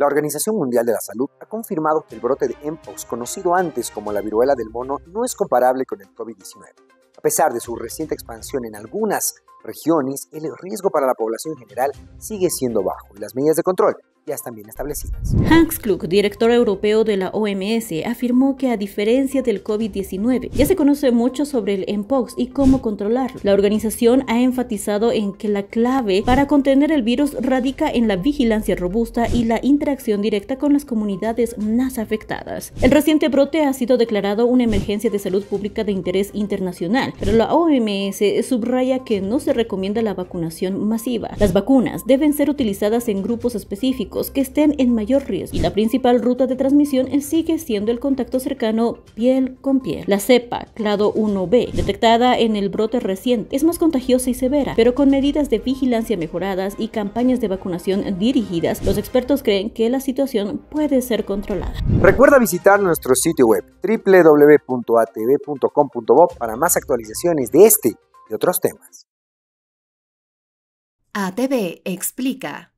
La Organización Mundial de la Salud ha confirmado que el brote de Mpox, conocido antes como la viruela del mono, no es comparable con el COVID-19. A pesar de su reciente expansión en algunas regiones, el riesgo para la población en general sigue siendo bajo y las medidas de control ya están bien establecidas. Hans Kluge, director europeo de la OMS, afirmó que a diferencia del COVID-19, ya se conoce mucho sobre el Mpox y cómo controlarlo. La organización ha enfatizado en que la clave para contener el virus radica en la vigilancia robusta y la interacción directa con las comunidades más afectadas. El reciente brote ha sido declarado una emergencia de salud pública de interés internacional, pero la OMS subraya que no se recomienda la vacunación masiva. Las vacunas deben ser utilizadas en grupos específicos que estén en mayor riesgo y la principal ruta de transmisión sigue siendo el contacto cercano piel con piel. La cepa clado 1b, detectada en el brote reciente, es más contagiosa y severa, pero con medidas de vigilancia mejoradas y campañas de vacunación dirigidas, los expertos creen que la situación puede ser controlada. Recuerda visitar nuestro sitio web www.atv.com.bo para más actualizaciones de este y otros temas. ATV explica.